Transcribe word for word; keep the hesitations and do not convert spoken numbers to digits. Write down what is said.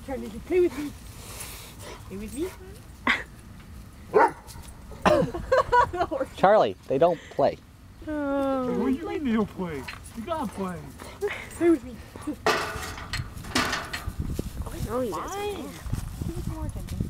Charlie, play with me. Play with me. Charlie, they don't play. Oh. What do you mean they don't play? You gotta play. Play with me. Oh, you guys are Give us more attention.